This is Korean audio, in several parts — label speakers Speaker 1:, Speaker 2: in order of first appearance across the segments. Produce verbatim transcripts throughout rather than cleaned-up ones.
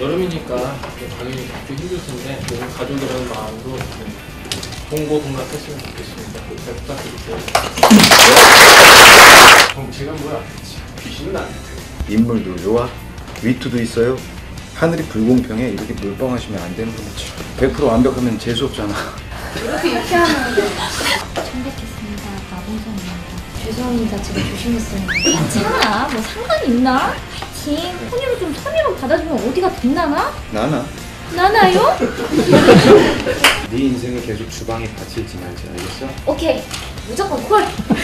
Speaker 1: 여름이니까 가기 좀 힘들 텐데 오늘 가족이라는 마음으로 동고동락했으면 좋겠습니다. 잘 부탁드릴게요. 그럼 제가 뭐야? 귀신은 안 돼.
Speaker 2: 인물도 좋아, 위트도 있어요. 하늘이 불공평해. 이렇게 물뻥하시면 안 되는 거죠. 백 퍼센트 완벽하면 재수 없잖아.
Speaker 3: 이렇게 유쾌하면 참겠습니다. 나봉선입니다. 죄송합니다. 제가 조심했어요. 괜찮아. 뭐 상관 있나? 파이팅. 혼이로 좀 선의로 받아주면 어디가 빛나나?
Speaker 2: 나나?
Speaker 3: 나나요?
Speaker 2: 네 인생을 계속 주방에 갇힐지 말지, 알겠어?
Speaker 3: 오케이. 무조건 콜. 아,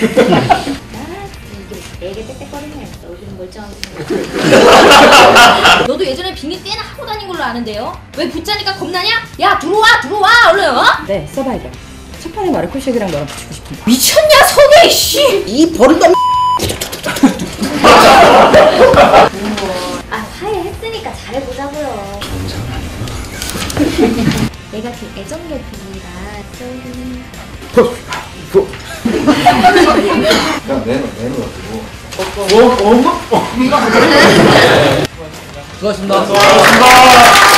Speaker 3: 이게 애게 떼떼거리네. 얼굴은 멀쩡하고. 너도 예전에 빙의 꽤나 하고 다닌 걸로 아는데요? 왜 붙자니까 겁나냐? 야 들어와 들어와 얼른. 어?
Speaker 4: 네, 서바이벌. 첫 판에 마르코식이랑 너랑 붙이고 싶은데.
Speaker 3: 미쳤냐 석이 씨.
Speaker 4: 이 버릇.
Speaker 3: 아 화해했으니까 잘해보자고요.
Speaker 2: 정상 아니구나.
Speaker 3: 내가 그 애정결핍이라 좀...
Speaker 2: 야, 내놔, 내놔가지고.
Speaker 1: 어? 어? 어?
Speaker 5: 수고하셨습니다. 수고하셨습니다.